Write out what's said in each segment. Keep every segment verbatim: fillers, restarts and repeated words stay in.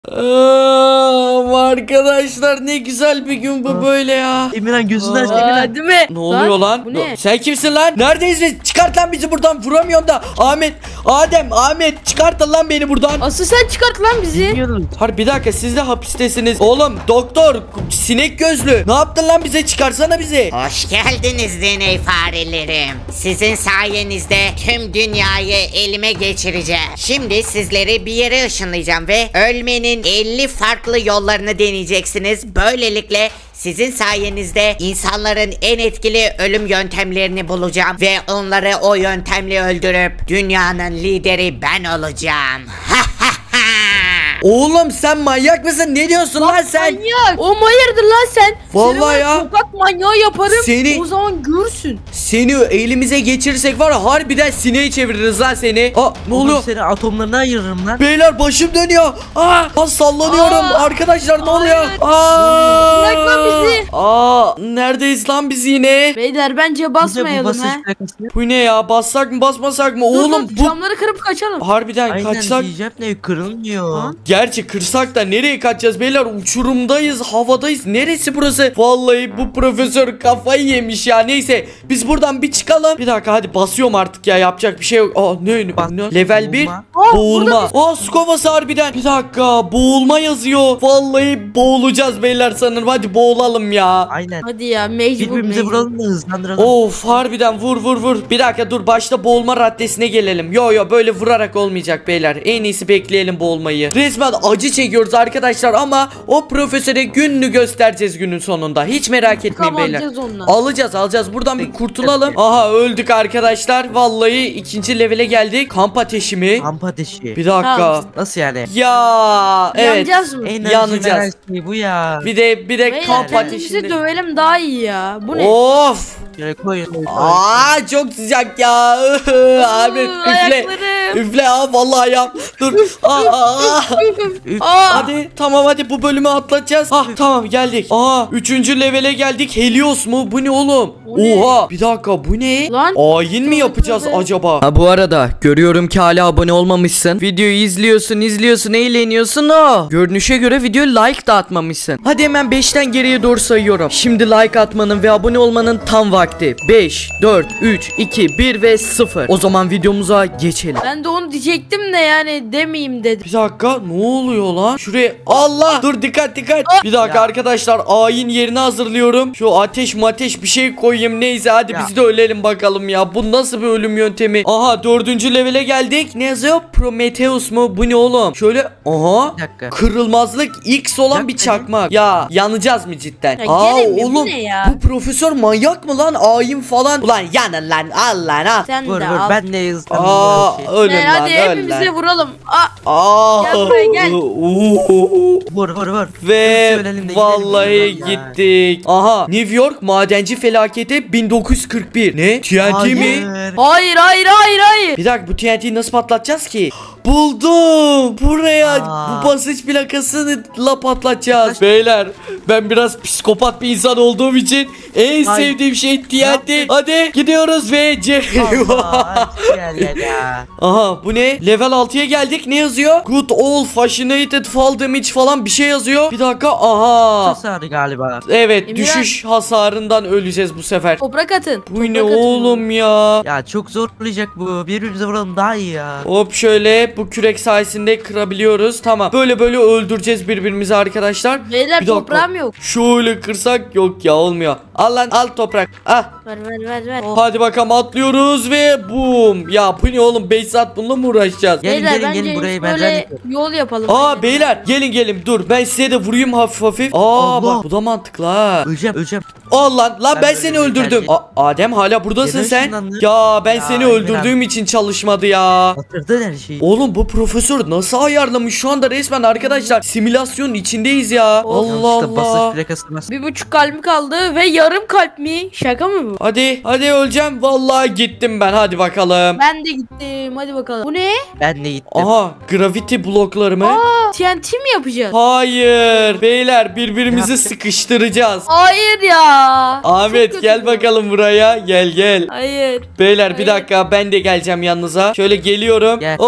Aa, arkadaşlar ne güzel bir gün bu böyle ya. Emirhan gözünü aç Emirhan. Değil mi? Ne oluyor lan? Bu ne? Sen kimsin lan? Neredeyiz biz? Çıkart lan bizi buradan. Vuramıyorum da. Ahmet, Adem, Ahmet çıkartın lan beni buradan. Asıl sen çıkart lan bizi. Bilmiyorum. Har bir dakika siz de hapistesiniz. Oğlum doktor sinek gözlü. Ne yaptın lan bize? Çıkarsana bizi. Hoş geldiniz deney farelerim. Sizin sayenizde tüm dünyayı elime geçireceğim. Şimdi sizleri bir yere ışınlayacağım ve ölmenin elli farklı yollarını deneyeceksiniz. Böylelikle sizin sayenizde insanların en etkili ölüm yöntemlerini bulacağım ve onları o yöntemle öldürüp dünyanın lideri ben olacağım. Oğlum sen manyak mısın? Ne diyorsun lan sen? Manyak. O hayırdır lan sen? Vallahi Seni ben ya. sokak manyağı yaparım. Seni- O zaman görsün. Seni elimize geçirirsek var ya harbiden sineği çeviririz lan seni. Aa ne Oğlum oluyor? seni atomlarına ayırırım lan. Beyler başım dönüyor. Aa, aa sallanıyorum. Aa, Arkadaşlar ne hayır. oluyor? Aa! Bırak lan bizi. Aa, neredeyiz lan biz yine? Beyler bence Bir de bu basmayalım basınç ha. plakası. Bu ne ya? Bassak mı basmasak mı? Dur, Oğlum dur, bu camları kırıp kaçalım. harbiden Aynen kaçsak. diyeceğim ne kırılmıyor. Ha? Gerçi kırsak da nereye kaçacağız beyler? Uçurumdayız, havadayız. Neresi burası? Vallahi bu profesör kafayı yemiş ya. Neyse biz buradan bir çıkalım. Bir dakika hadi basıyorum artık ya. Yapacak bir şey yok. Aa ne? Bas- ne? Level bir boğulma. Aa, boğulma. Aa su kovası harbiden. Bir dakika boğulma yazıyor. Vallahi boğulacağız beyler sanırım. Hadi boğulalım ya. Aynen. Hadi ya mecbur Birbirimize mecbur. vuralım da hızlandıralım. Of harbiden vur vur vur. Bir dakika dur başta boğulma raddesine gelelim. Yo yo böyle vurarak olmayacak beyler. En iyisi bekleyelim boğulmayı. Resmen acı çekiyoruz arkadaşlar ama o profesöre gününü göstereceğiz günün sonunda. Hiç merak etmeyin beyler. Alacağız ondan. Alacağız alacağız. Buradan bir kurtulalım. Aha öldük arkadaşlar. Vallahi ikinci levele geldik. Kamp ateşi mi? Kamp ateşi. Bir dakika. Tamam. Nasıl yani? Ya evet. Yanacağız mı? Enerji Yanacağız. veren şey bu ya. Bir de bir de Beyler kamp kendimizi ateşinde. dövelim daha iyi ya. Bu ne? Of. Şöyle koyun. koyun. Aa çok sıcak ya. Ahmet Iı, üfle. ayaklarım. Üfle ha vallahi ya. Dur. Aa, aa. Üf. Aa, Hadi tamam hadi bu bölümü atlatacağız. Ah tamam geldik. Aa üçüncü levele geldik. Helios mu? Bu ne oğlum? O ne? Oha bir dakika bu ne? Lan. Ayin mi yapacağız Tövbe. acaba? Ha bu arada görüyorum ki hala abone olmamışsın. Videoyu izliyorsun izliyorsun eğleniyorsun o. Görünüşe göre videoya like da atmamışsın. Hadi hemen beşten geriye doğru sayıyorum. Şimdi like atmanın ve abone olmanın tam vakti. beş, dört, üç, iki, bir ve sıfır. O zaman videomuza geçelim. ben de onu diyecektim de yani demeyeyim dedim. Bir dakika ne oluyor lan? Şuraya Allah dur dikkat dikkat. Bir dakika Ya. arkadaşlar ayin yerini hazırlıyorum. Şu ateş mateş bir şey koyayım neyse hadi Ya. biz de ölelim bakalım ya. Bu nasıl bir ölüm yöntemi? Aha dördüncü levele geldik. Ne yazıyor? Prometheus mu? Bu ne oğlum? Şöyle aha. Bir dakika. Kırılmazlık X olan Yak bir beni. çakmak. Ya yanacağız mı cidden? Ya Aa gelin mi? Bu oğlum ne ya? bu profesör manyak mı lan? Ayin falan. Ulan yanın lan al lan al. Sen Vur de vur al. ben de Aa hızlanıyorum. ölün Gel, lan hadi öl hepimize lan. vuralım. Aa, Aa. Gel buraya, gel. Oo. Vur vur vur. Ve Hızlı ölelim de vallahi gidelim ya. gittik. Aha New York madenci felaketi bin dokuz yüz kırk bir. Ne? T N T mi? Hayır. hayır hayır hayır hayır. Bir dakika bu T N T'yi nasıl patlatacağız ki? Buldum. Buraya Aa. bu basınç plakasıyla patlatacağız. Beyler ben biraz psikopat bir insan olduğum için en Ay. sevdiğim şey T N T. Yaptın? Hadi gidiyoruz ve Jerry. Allah, gel gel ya. Aha bu ne? Level altıya geldik. Ne yazıyor? Good old fascinated fall damage falan bir şey yazıyor. Bir dakika. Aha. Hasarı galiba. Evet Emirhan. düşüş hasarından öleceğiz bu sefer. Toprak atın. Bu ne toprak atın. oğlum ya? Ya çok zorlayacak bu. Birbirimize vuralım daha iyi ya. Hop şöyle bu kürek sayesinde kırabiliyoruz. Tamam. Böyle böyle öldüreceğiz birbirimizi arkadaşlar. Beyler Bir dakika. toprağım yok. Şöyle kırsak yok ya olmuyor. Al lan al toprak. Ah. Ver ver ver ver. Oh. Hadi bakalım atlıyoruz ve boom. Ya bu ne oğlum beş saat bununla mı uğraşacağız? Gelin, Beyler gelin, bence gelin burayı, hiç ben böyle ben- yol yapalım. Aa Aynen. beyler gelin gelin dur ben size de vurayım hafif hafif. Aa Allah. bak bu da mantıklı ha. Öleceğim öleceğim. Al lan lan ben, Ben seni öldüm öldürdüm. belki. A- Adem hala buradasın Neden sen. ışınlandın? Ya ben Ya, seni Emir öldürdüğüm için çalışmadı ya. Batırdın her şeyi. Oğlum bu profesör nasıl ayarlamış şu anda resmen arkadaşlar simülasyonun içindeyiz ya. Allah Yanlışlıkla Allah. basınç plakası bas. Bir buçuk kalbim kaldı ve yarım kalp mi? Şaka mı bu? Hadi hadi öleceğim vallahi gittim ben hadi bakalım. Ben de gittim. Hadi bakalım. Bu ne? Ben de gittim. Aha gravity blokları mı? Aa, T N T mi yapacağız? Hayır beyler birbirimizi Ne sıkıştıracağız. Hayır ya. Çok Ahmet kötü gel bu. bakalım buraya gel gel. Hayır. Beyler bir Hayır. dakika ben de geleceğim yanınıza. Şöyle geliyorum. Gel. Of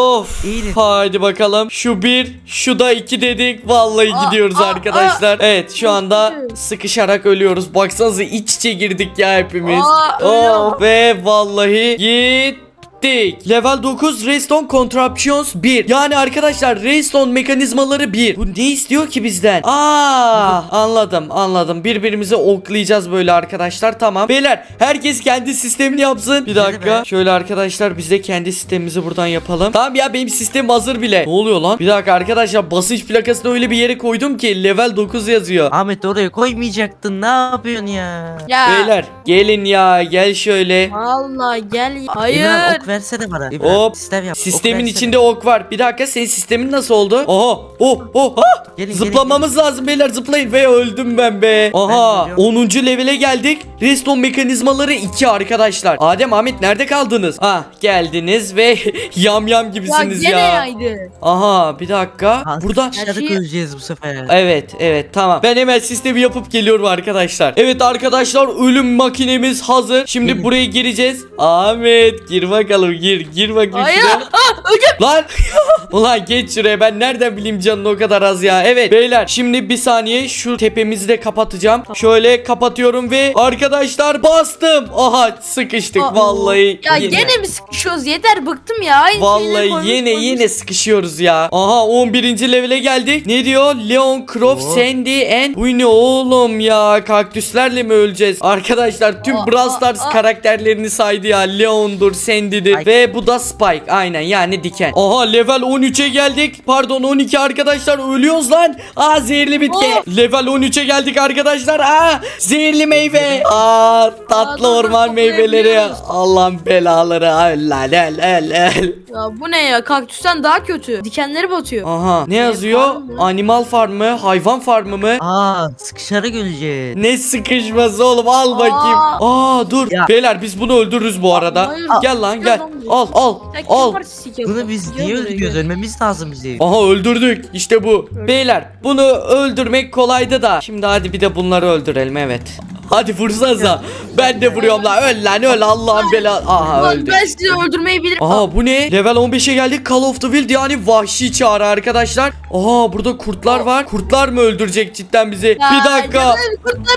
İyiyiz. Haydi bakalım. Şu bir, şu da iki dedik. Vallahi Aa, gidiyoruz aa, arkadaşlar. Evet şu anda Kötü. sıkışarak ölüyoruz. Baksanıza iç içe girdik ya hepimiz. Aa, Oo, ölüyorum. ve vallahi gittik. Level dokuz Redstone Contraptions bir. Yani arkadaşlar Redstone mekanizmaları bir. Bu ne istiyor ki bizden? Aa, anladım anladım. Birbirimizi oklayacağız böyle arkadaşlar. Tamam. Beyler herkes kendi sistemini yapsın. Bir dakika. be. Şöyle arkadaşlar biz de kendi sistemimizi buradan yapalım. Tamam ya benim sistem hazır bile. Ne oluyor lan? Bir dakika arkadaşlar basınç plakasını öyle bir yere koydum ki level dokuz yazıyor. Ahmet oraya koymayacaktın. Ne yapıyorsun ya? Ya. Beyler gelin ya gel şöyle. Vallahi gel. Hayır. İbrahim ok versene bana. İbrahim, Hop. sistem yap. Ok Sistemin versene. içinde ok var. Bir dakika senin sistemin nasıl oldu? Oha. Oh oh. Ha! Gelin, Zıplamamız lazım beyler zıplayın ve öldüm ben be. Aha. Ben de onuncu levele geldik. Redstone mekanizmaları iki arkadaşlar. Adem Ahmet nerede kaldınız? Ah geldiniz ve yam yam Ya gibisiniz gene ya. yaydı. Aha bir dakika. Ha, Burada Dışarıda Her şeyi- öleceğiz bu sefer. evet evet tamam. Ben hemen sistemi yapıp geliyorum arkadaşlar. Evet arkadaşlar ölüm makinemiz hazır. Şimdi Gelin. buraya gireceğiz. Ahmet gir bakalım gir. Gir bakayım Hayır. şuraya. Ah, öleceğim. Lan ulan geç şuraya ben nereden bileyim canın o kadar az ya. Evet beyler şimdi bir saniye şu tepemizi de kapatacağım. Şöyle kapatıyorum ve arkadaşlar bastım. Aha sıkıştık Aa, vallahi. Ya yine. gene mi sıkışıyoruz? Yeter bıktım ya. Aynı şeyleri Vallahi koymuş, yine koymuş. yine sıkışıyoruz ya. Aha on birinci levele geldik. Ne diyor? Leon, Croft, Oo. Sandy and... Bu ne oğlum ya? Kaktüslerle mi öleceğiz? Arkadaşlar tüm Aa, Brawl aa, Stars aa. karakterlerini saydı ya. Leon'dur, Sandy'dir Ay. ve bu da Spike. Aynen yani diken. Aha level on üçe geldik. Pardon on iki arkadaşlar ölüyoruz lan. Aa zehirli bitki. Oo. Level on üçe geldik arkadaşlar. Aa zehirli meyve. Aa tatlı Aa, dur, dur, orman meyveleri. toplayabiliyoruz. Allah'ın belaları. Öl öl öl öl. Ya bu ne ya? Kaktüsten daha kötü. Dikenleri batıyor. Aha ne yazıyor? farm mı? Animal farm mı? Hayvan farmı mı? Aa sıkışarak öleceğiz. Ne sıkışması oğlum al bakayım. Aa dur. Ya. Beyler biz bunu öldürürüz bu arada. Hayır. Gel lan Gel gel. lan buraya. Al al Ya kim al. var sik yapıyor? Bunu biz Gel niye buraya, öldürüyoruz? gel. Ölmemiz lazım bizi. Aha öldürdük. İşte bu. Beyler bunu öldürmek kolaydı da. Şimdi hadi bir de bunları öldürelim evet. Hadi vursanıza. Ben de vuruyorum lan. Öl lan öl Allah'ın belası. Aha Ulan öldü. ben sizi öldürmeyi bilirim. Aha bu ne? Level on beşe geldik. Call of the Wild yani vahşi çağrı arkadaşlar. Aha burada kurtlar var. Kurtlar mı öldürecek cidden bizi? Ya, Bir dakika. canım, kurtları.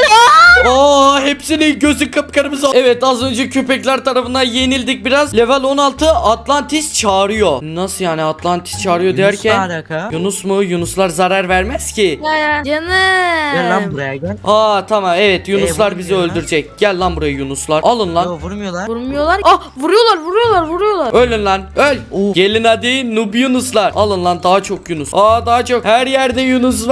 Aa hepsinin gözü kıpkırmızı. Evet az önce köpekler tarafından yenildik biraz. Level on altı Atlantis çağırıyor. Nasıl yani Atlantis çağırıyor Yunus'la derken? alaka. Yunus mu? Yunuslar zarar vermez ki. Ya, ya. Canım. Gel lan buraya gel. Aa tamam evet Yunuslar Ee, bizi vurmuyor lan. öldürecek. Gel lan buraya Yunuslar. Alın lan. Yo vurmuyorlar. Vurmuyorlar. Ah vuruyorlar vuruyorlar vuruyorlar. Ölün lan öl. Gelin hadi noob Yunuslar. Alın lan daha çok Yunus. Aa daha çok. Her yerde Yunus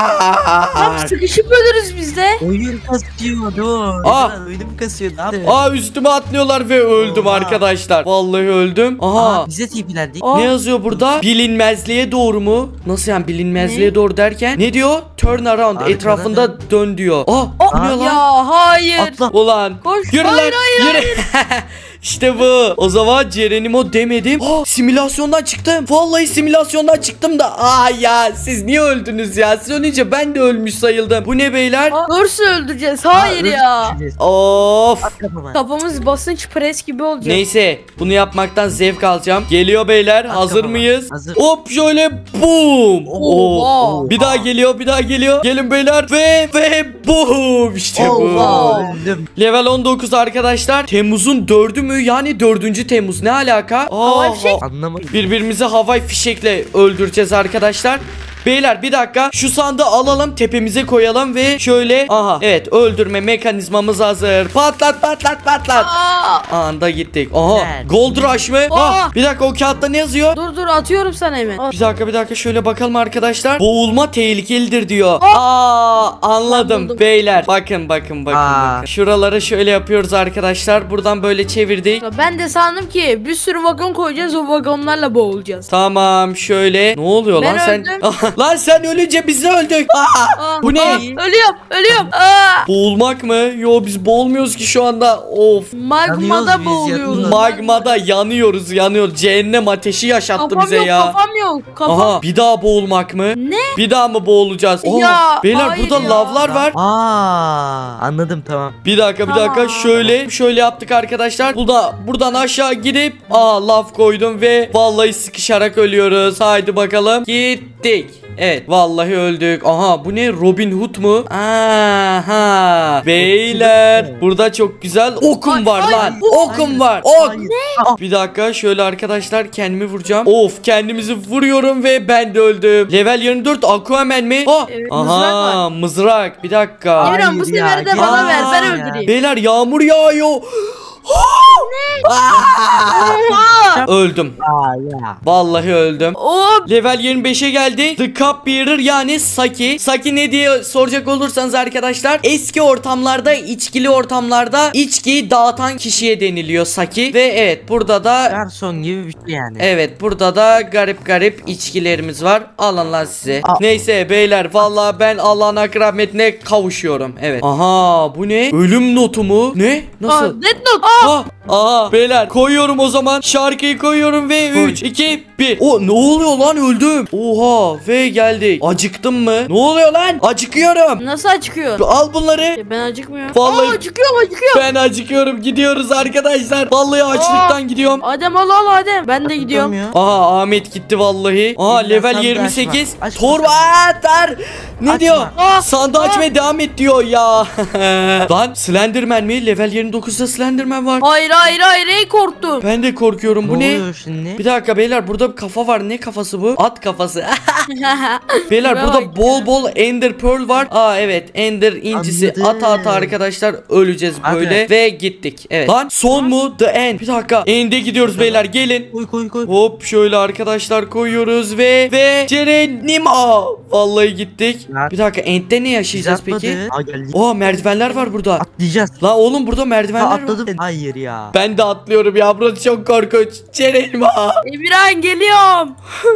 Tam var. sıkışıp ölürüz biz de. Oyun kasıyor dur. Aa. İbrahim, Oyunum kasıyor. Ne yaptın? Aa üstüme atlıyorlar ve öldüm Oha. arkadaşlar. Vallahi öldüm. Aha. Aa, bize tipilendik. Aa. Ne yazıyor burada? Bilinmezliğe doğru mu? Nasıl yani bilinmezliğe Ne? doğru derken? Ne diyor? Turn around. Arkada etrafında dön diyor. Aa, bu ne lan? Ya hayır. Atla. Ulan. Koş. Yürü Hayır, lan. Yürü. İşte bu. O zaman Cerenimo demedim. Aa, simülasyondan çıktım. Vallahi simülasyondan çıktım da. Aa ya siz niye öldünüz ya? Siz ölünce ben de ölmüş sayıldım. Bu ne beyler? Aa, Nasıl öldüreceğiz? Hayır Aa, ya. öldüreceğiz. Of. At kafama. Kafamız basınç pres gibi olacak. Neyse bunu yapmaktan zevk alacağım. Geliyor beyler. At Hazır kafama. mıyız? Hazır. Hop şöyle boom. Oha. Oo. Bir daha geliyor, bir daha geliyor. Gelin beyler ve ve boom. İşte bu. Oha. Öldüm. Level on dokuz arkadaşlar. Temmuz'un dördü mü? Yani dördüncü Temmuz. Ne alaka? Havai Aa, fişek. Anlamadım. birbirimizi havai fişekle öldüreceğiz arkadaşlar. Beyler bir dakika şu sandığı alalım tepemize koyalım ve şöyle aha evet öldürme mekanizmamız hazır. Patlat patlat patlat. Aa. Anda gittik. Aha Güzel. Gold Rush mı? Aa. Ah, bir dakika o kağıtta ne yazıyor? Dur dur atıyorum sana hemen. Aa. Bir dakika bir dakika şöyle bakalım arkadaşlar. Boğulma tehlikelidir diyor. Aa Ben anladım buldum. beyler. Bakın bakın bakın, Aa. bakın. Şuraları şöyle yapıyoruz arkadaşlar. Buradan böyle çevirdik. Ya Ben de sandım ki bir sürü vagon koyacağız o vagonlarla boğulacağız. Tamam şöyle. Ne oluyor Ben lan sen? öldüm. Lan sen ölünce biz de öldük. Aa, Aa, bu ne? aa, ölüyorum ölüyorum. Aa, Boğulmak mı? Yo biz boğulmuyoruz ki şu anda. Of. Yanıyoruz magmada biz, boğuluyoruz. yanıyoruz. Magmada yanıyoruz yanıyoruz. Cehennem ateşi yaşattı Kafam bize yok ya. kafam yok. Kafam. Aha bir daha boğulmak mı? Ne? Bir daha mı boğulacağız? Oo, Ya, beyler hayır burada ya. lavlar var. Aa, anladım tamam. Bir dakika bir dakika Tamam. şöyle şöyle yaptık arkadaşlar. Burada buradan aşağı gidip aa lav koydum ve vallahi sıkışarak ölüyoruz. Haydi bakalım. Gittik. Evet vallahi öldük. Aha bu ne? Robin Hood mu? Aha. Beyler burada çok güzel okum Ay, var ay, lan. bu- Okum var. Ok. Hayır. Bir dakika şöyle arkadaşlar kendimi vuracağım. Of kendimizi vuruyorum ve ben de öldüm. Level yirmi dört Aquaman mi? Ah, Evet, mızrak aha mızrak. Bir dakika. Hayır Emirhan bu ya, sefer de gel bana ver ben ya. öldüreyim. Beyler yağmur yağıyor. Oha. Öldüm. Aa ya. Vallahi öldüm. Oo, Level yirmi beşe geldi. The Cup Bearer yani Saki. Saki ne diye soracak olursanız arkadaşlar eski ortamlarda, içkili ortamlarda içkiyi dağıtan kişiye deniliyor Saki. Ve evet burada da Garson gibi bir şey yani. evet burada da garip garip içkilerimiz var. Alın lan size. Aa. Neyse beyler vallahi ben Allah'ın hak rahmetine kavuşuyorum. Evet. Aha bu ne? Ölüm notu mu? Ne? aa, Nasıl? Death Note. Aa, Ah, aha beyler koyuyorum o zaman şarkıyı koyuyorum ve Koy. üç iki bir. O ne oluyor lan öldüm. Oha ve geldik. Acıktım mı? Ne oluyor lan? Acıkıyorum. nasıl acıkıyor? Al bunları. Ya ben acıkmıyorum. Vallahi- Aa, acıkıyorum acıkıyorum. Ben acıkıyorum. Gidiyoruz arkadaşlar. Vallahi açlıktan gidiyorum. Adem al al Adem. Ben de gidiyorum. Tutamıyor. Aha Ahmet gitti vallahi. Aha Eline level sandığı yirmi açma. sekiz. Açma Torba atar. Ne Açma. diyor? Aa, Sandığı aa. açmaya devam et diyor ya. Lan Slenderman mi? Level yirmi dokuzda Slenderman var. Hayır hayır hayır ey korktum. Ben de korkuyorum. Bu ne ne? oluyor şimdi? Bir dakika beyler burada bir kafa var. Ne kafası bu? At kafası. Beyler Şuraya burada bak bol bol Ender Pearl var. Aa evet Ender incisi Anladım. ata ata arkadaşlar öleceğiz Hadi. böyle ve gittik. Evet. Lan son mu? The End. Bir dakika. End'e gidiyoruz beyler gelin. Koy koy koy. Hop şöyle arkadaşlar koyuyoruz ve ve Cerenima. Vallahi gittik. Ya. Bir dakika End'de ne yaşayacağız Biz peki? atladık. Aa geldik. Aa merdivenler var burada. Atlayacağız. La oğlum burada Ha, merdivenler var. atladım. Hayır ya. Ben de atlıyorum ya. Burası çok korkunç. Cerenima. Emirhan geliyorum.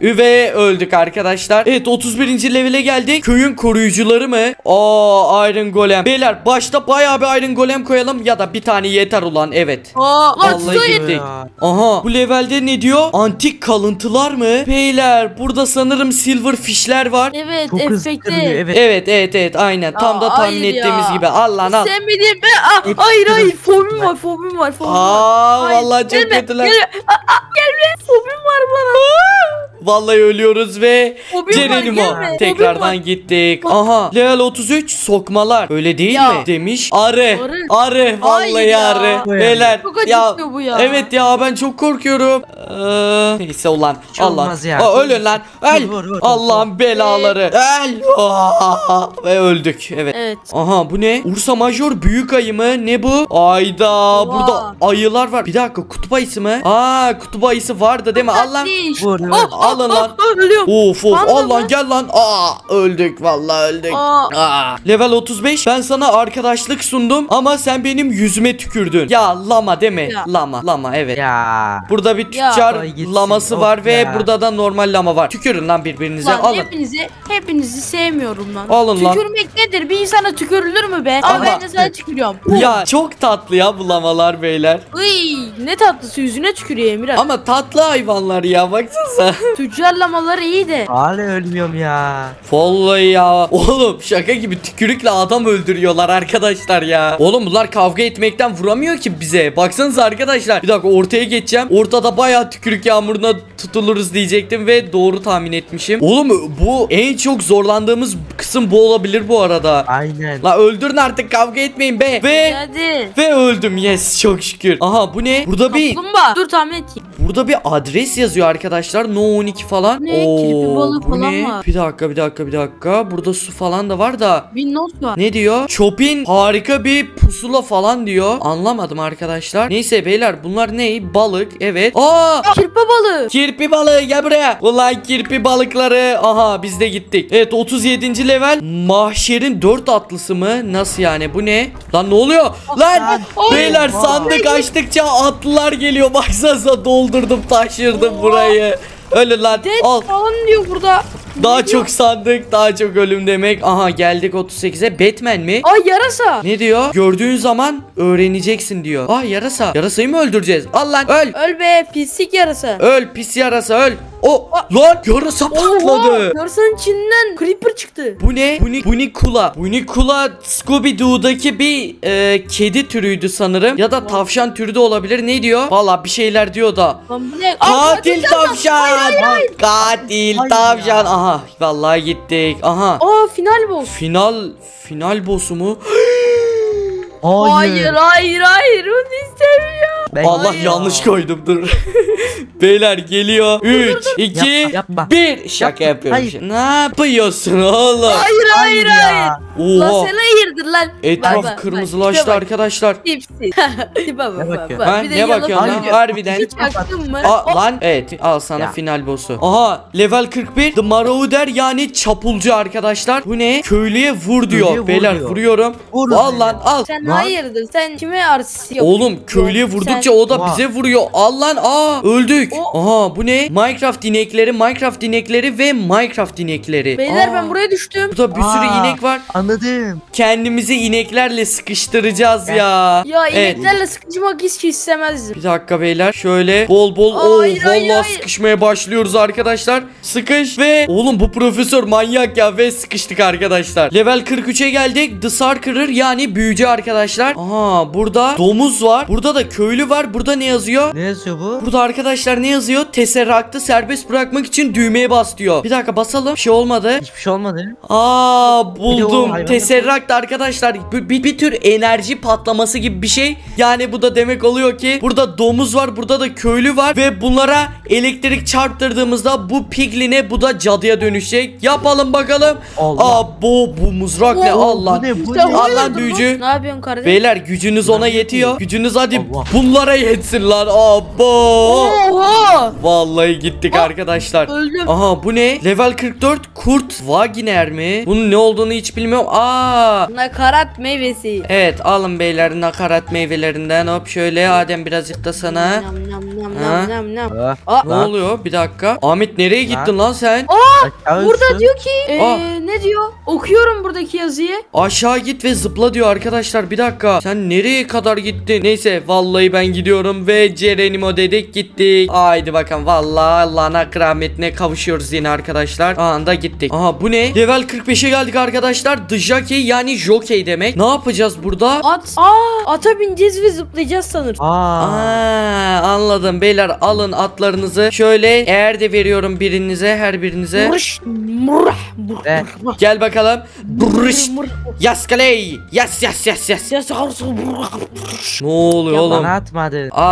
Ve öldük arkadaşlar. Evet otuz birinci levele geldik. Köyün koruyucuları mı? Aa Iron Golem. Beyler başta bayağı bir Iron Golem koyalım ya da bir tane yeter ulan evet. Aa, lan Vallahi tutuyor. gittik. ya. Aha bu levelde ne diyor? Antik kalıntılar mı? Beyler burada sanırım silver fishler var. Evet Çok hızlı kırılıyor, efekti. evet. Evet evet evet aynen tam Aa, da tahmin hayır ettiğimiz ya. gibi. Al lan al. Sevmediğim be. Aa, Hep hayır kırıl- hayır fobim var fobim var fobim var. Aa Hayır, vallahi çok gelme, kötüler. Gelme. Aa, aa, gelme. Fobim var bana. Vallahi ölüyoruz ve Fobim var, Cerenimo gelme. Fobim tekrardan var. gittik. Aha level otuz üç sokmalar. Öyle değil Ya. mi? Demiş. Arı. Arı. Arı. Hayır Vallahi ya. arı. Bu yani. Beyler. Çok acıkıyor bu ya. Evet ya ben çok korkuyorum. Ee, neyse ulan. Hiç Allah. olmaz ya. Aa, ölün lan. Öl. Vur, vur, vur. Allah'ın belaları. Öl. Aa, ve öldük. Evet. Evet. Aha bu ne? Ursa Major büyük ayı mı? Ne bu? Ayda Oha. burada ayılar var. Bir dakika kutup ayısı mı? Aa kutup ayısı vardı değil mi? Al lan. Tatlış. Vur, vur. Aa, aa, Alın lan. aa, Ölüyorum. Of of Panda al lan mı? gel lan. Aa öldük vallahi öldük. Aa. Aa. Level otuz beş ben sana arkadaşlık sundum ama sen benim yüzüme tükürdün. Ya lama değil mi? Ya. Lama lama evet. Ya. Burada bir Ya. tüccar Ay gitsin, laması of var ve ya. burada da normal lama var. Tükürün lan birbirinize Lan alın. hepinizi hepinizi sevmiyorum lan. Alın lan. Tükürmek nedir? Bir insana tükürülür mü be? Ama- Aa, ben de sana tükürüyorum. Ya çok tatlı ya bu lamalar beyler. Iy, ne tatlısı yüzüne tükürüyor Emirhan. Ama tatlı hayvanlar ya baksanıza. Tüccar lamaları iyi de. Hala ölmüyorum ya. Vallahi ya. Oğlum şaka gibi tükürükle adam öldürüyorlar arkadaşlar ya. Oğlum bunlar kavga etmekten vuramıyor ki bize. Baksanıza arkadaşlar. Bir dakika ortaya geçeceğim. Ortada bayağı tükürük yağmuruna tutuluruz diyecektim ve doğru tahmin etmişim. Oğlum bu en çok zorlandığımız kısım bu olabilir bu arada. Aynen. La öldürün artık kavga etmeyin be. Ve Hadi. ve öldüm yes çok şükür. Aha bu ne? Burada bir Kaplumbağa. Dur tahmin edeyim. burada bir adres yazıyor arkadaşlar. No on iki falan. Ne? Kirpi balığı bu falan ne? var. Bir dakika bir dakika bir dakika. Burada su falan da var da. Windows var. Ne diyor? Chopin harika bir pusula falan diyor. Anlamadım arkadaşlar. Neyse beyler bunlar ne? Balık evet. Aa! Kirpi balığı. Kirpi balığı gel buraya. Ulan kirpi balıkları. Aha biz de gittik. Evet otuz yedinci level. Mahşerin dört atlısı mı? Nasıl yani? Bu ne? Lan ne oluyor? Lan! Lan. Beyler Oha. sandık açtıkça atlılar geliyor. Baksanıza doldurdum taşırdım burayı. Ölün lan. Dead Al. falan diyor burada. Daha çok sandık, daha çok ölüm demek. Aha geldik otuz sekize. Batman mi? Ay yarasa. Ne diyor? Gördüğün zaman öğreneceksin diyor. Ah yarasa. Yarasayı mı öldüreceğiz? Al lan öl. Öl be pislik yarasa. Öl pis yarasa öl. O lan yarasa patladı. Oha, yarasanın içinden creeper çıktı. Bu ne? Buni, Bunikula. Bunikula Scooby-Doo'daki bir e, kedi türüydü sanırım. Ya da tavşan türü de olabilir. Ne diyor? Valla bir şeyler diyor da. Lan bu ne? Aa, Katil tavşan. Katil Hayır tavşan. ya. Aha vallahi gittik. Aha. Aa final boss. Final final boss'u mu? Hayır hayır hayır onu istemiyorum. Ben- Allah Hayır. yanlış koydum dur. Beyler geliyor. üç, iki, Yapma, yapma. bir. Şaka Yapma. yapıyorum. Hayır. Ne yapıyorsun oğlum? Hayır hayır hayır. ya. Lan Oha. sen hayırdır lan. Etraf Bak, bak, kırmızılaştı bak, tipe bak, arkadaşlar. Tipsi. Tipe bak Ne bak bakıyor? bak. Ha, Bir de ne yalan bakıyorsun lan? söylüyor. Harbiden. Hiç baktın mı? Aa, O- lan evet al sana Ya. final boss'u. Aha level kırk bir The Marauder yani çapulcu arkadaşlar. Bu ne? Köylüye vur diyor. Köylüye vur Beyler diyor. vuruyorum. Vur Al beni. lan al. Sen Lan. hayırdır? Sen kime artist yapıyorsun? Oğlum köylüye Sen- vurdukça o da Oha. bize vuruyor. Al lan aa öldük. O- Aha bu ne? Minecraft inekleri, Minecraft inekleri ve Minecraft inekleri. Beyler Aa, ben buraya düştüm. Burada bir sürü Aa, inek var. Anladım. Kendimizi ineklerle sıkıştıracağız ya. Ya Evet. ineklerle sıkışmak hiç istemezdim. Bir dakika beyler şöyle bol bol Aa, oh, hayır, hayır, vallahi hayır. sıkışmaya başlıyoruz arkadaşlar. Sıkış ve oğlum bu profesör manyak ya ve sıkıştık arkadaşlar. Level kırk üçe geldik. The Sorcerer yani büyücü arkadaşlar. Aha burada domuz var. Burada da köylü var. Burada ne yazıyor? Ne yazıyor bu? Burada arkadaşlar ne yazıyor? Tesseract'ı serbest bırakmak için düğmeye bas diyor. Bir dakika basalım. Bir şey olmadı. Hiçbir şey olmadı. Aa Bir de buldum. o hayvanı- Tesseract arkadaşlar bir, bir, bir tür enerji patlaması gibi bir şey. Yani bu da demek oluyor ki burada domuz var, burada da köylü var ve bunlara elektrik çarptırdığımızda bu pigline bu da cadıya dönüşecek. Yapalım bakalım. Allah. Aa bu bu mızrak ne Oo, Allah. Bu ne bu İşte ne? Al hayırdır lan büyücü. Ne yapıyorsun kardeşim? Beyler gücünüz ona yetiyor. Gücünüz hadi Allah. bunlara yetsin lan. Abo. Oha! Vallahi gittik Aa, arkadaşlar. Öldüm. Aha bu ne? Level kırk dört kurt vaginer mi? Bunun ne olduğunu hiç bilmiyorum. Aa. Nakarat meyvesi. Evet alın beyler nakarat meyvelerinden hop şöyle Adem birazcık da sana. Nam nam nam Ha? nam nam nam. Ah, Aa, Ne lan. oluyor? Bir dakika. Ahmet nereye Lan. gittin lan sen? Aşağı Burada uçsun. diyor ki Aa. eee ne diyor? Okuyorum buradaki yazıyı. Aşağı git ve zıpla diyor arkadaşlar. Bir dakika. Sen nereye kadar gittin? Neyse vallahi ben gidiyorum ve Cerenimo dedik gittik. Haydi bakalım vallahi Allah'ın hakkı rahmetine kavuşuyoruz yine arkadaşlar. Anda gittik. Aha bu ne? Level kırk beşe geldik arkadaşlar. The Jockey yani jockey demek. Ne yapacağız burada? At. Aa, ata bineceğiz ve zıplayacağız sanırım. Aa. Aa, anladım beyler alın atlarınızı. Şöyle eğer de veriyorum birinize her birinize. Mırş, mırh, mırh, Ve- mırh, Gel bakalım. Brış. mırh. Yas kaley. Yas yas yas yas. Ya sağırsın, mırh. Ne oluyor Ya oğlum? Bana atmadı. Al.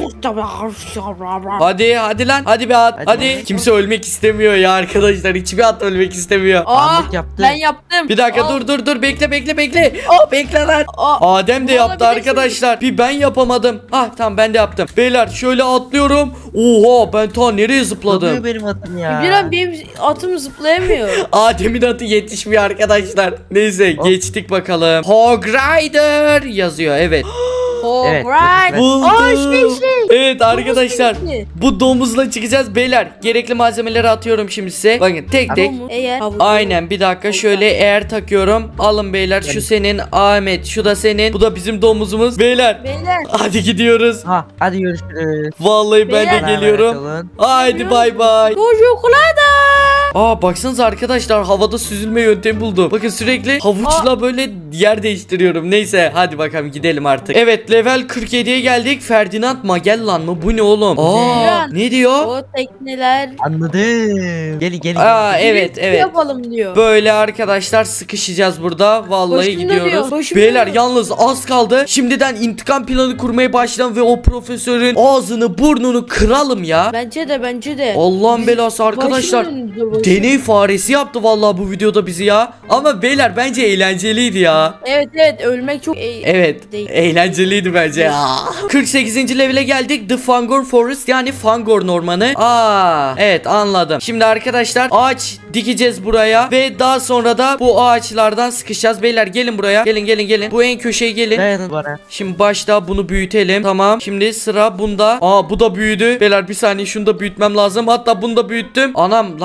Hadi. Hadi hadi lan. Hadi bir at. Hadi. Hadi. Kimse ölmek istemiyor ya arkadaşlar. Hiçbir at ölmek istemiyor. Aa, Ahmet yaptı. ben yaptım. Bir dakika Aa, dur dur dur bekle bekle bekle. Aa, bekle lan. aa. Adem de Bu yaptı olabilir arkadaşlar. Bir ben yapamadım. Ah tamam ben de yaptım. Beyler şöyle atlıyorum. Oha ben ta nereye Zıplıyor zıpladım? benim atım ya. Bir an benim atım zıplayamıyor. Adem'in atı yetişmiyor arkadaşlar. Neyse Hop. geçtik bakalım. Hog Rider yazıyor evet. Oh, Evet, right. Buldum. Aa şey şey. Evet arkadaşlar. Domuz Bu domuzla çıkacağız beyler. Gerekli malzemeleri atıyorum şimdi size. Bakın tek tek. Domuz. Eğer. Aynen bir dakika şöyle eğer takıyorum. Alın beyler şu senin Ahmet şu da senin. Bu da bizim domuzumuz. Beyler Beyler. hadi gidiyoruz. Ha hadi görüşürüz. Vallahi ben Beyler. de geliyorum. Kalın. Haydi bay bay. Çokolada. Aa baksanıza arkadaşlar havada süzülme yöntemi buldum. Bakın sürekli havuçla böyle yer değiştiriyorum. Neyse hadi bakalım gidelim artık. Evet level kırk yediye geldik. Ferdinand Magellan mı? Bu ne oğlum? Aa Ne? ne diyor? O tekneler. Anladım. Gelin gelin. Aa gelin. evet evet. Yapalım diyor. Böyle arkadaşlar sıkışacağız burada. Vallahi Başım gidiyoruz. dönüyor, başım Beyler dönüyor. yalnız az kaldı. Şimdiden intikam planı kurmaya başlayalım ve o profesörün ağzını burnunu kıralım ya. Bence de bence de. Allah'ın belası arkadaşlar. Başım dönüyor, başım. Deney faresi yaptı vallahi bu videoda bizi ya. Ama beyler bence eğlenceliydi ya. Evet evet ölmek çok e- Evet değil. eğlenceliydi bence. kırk sekizinci levele geldik. The Fangor Forest yani Fangor ormanı. Aa evet anladım. Şimdi arkadaşlar ağaç dikeceğiz buraya ve daha sonra da bu ağaçlardan sıkışacağız. Beyler gelin buraya. Gelin gelin gelin. Bu en köşeye gelin. Dayanın bana. Şimdi başta bunu büyütelim. Tamam. Şimdi sıra bunda. Aa bu da büyüdü. Beyler bir saniye şunu da büyütmem lazım. Hatta bunu da büyüttüm. Anam lan dur burada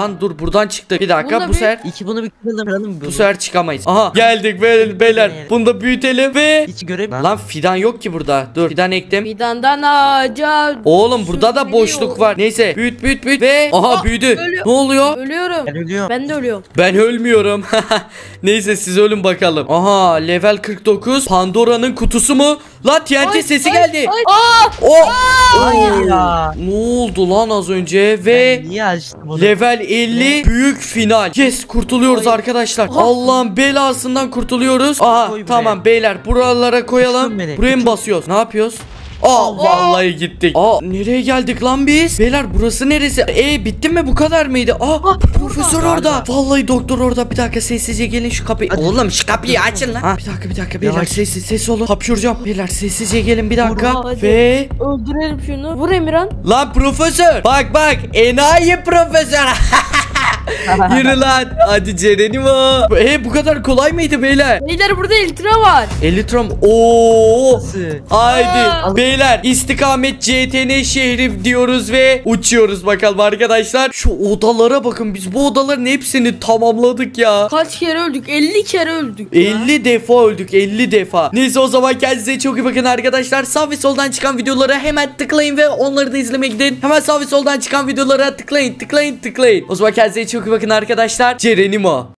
buradan çıktık. Bir dakika Bunda bu bir- sefer İki bunu bir kıralım. Kıralım bu sefer çıkamayız. Aha geldik be- beyler. Evet. Bunu da büyütelim ve Hiç göremiyorum. lan fidan yok ki burada. Dur fidan ektim. Fidandan ağaca. Oğlum burada da sürünüyor. boşluk var. Neyse büyüt büyüt büyüt ve aha Aa, büyüdü. ölüyor. Ne oluyor? Ölüyorum. Ben ölüyorum. Ben de ölüyorum. Ben ölmüyorum. Neyse siz ölün bakalım. Aha level kırk dokuz. Pandora'nın kutusu mu? La T N T Ay, sesi ay, geldi. ay. Aa! O. Hayır ya. Ne oldu lan az önce ve Ben niye açtım onu? level elli büyük final. Yes kurtuluyoruz Ay. arkadaşlar. Allah'ın belasından kurtuluyoruz. Aha Koy buraya. tamam beyler buralara koyalım. Tutun beni, Buraya mı tutun. basıyoruz? Ne yapıyoruz? Aa vallahi gittik. Aa nereye geldik lan biz? Beyler burası neresi? E bitti mi bu kadar mıydı? Aa profesör orada. Vallahi doktor orada. Bir dakika sessizce gelin şu kapıyı. Hadi. Oğlum şu kapıyı açın lan. Ha, bir dakika bir dakika beyler Yavaş. sessiz ses olun. Hapşuracağım. Beyler sessizce gelin bir dakika. Hadi. Ve Öldürelim şunu. Vur Emirhan. lan profesör. Bak bak enayi profesör. Yürü lan. Hadi Cerenimo. E bu kadar kolay mıydı beyler? Beyler burada elitra var. Elitrom. Oo. Nasıl? Haydi Aa. beyler istikamet C T N şehri diyoruz ve uçuyoruz bakalım arkadaşlar. Şu odalara bakın biz bu odaların hepsini tamamladık ya. Kaç kere öldük? elli kere öldük ya. elli defa öldük elli defa. Neyse o zaman kendinize çok iyi bakın arkadaşlar. Sağ ve soldan çıkan videolara hemen tıklayın ve onları da izlemeye gidin. Hemen sağ ve soldan çıkan videolara tıklayın tıklayın tıklayın. O zaman kendinize çok iyi bakın arkadaşlar. Cerenimo.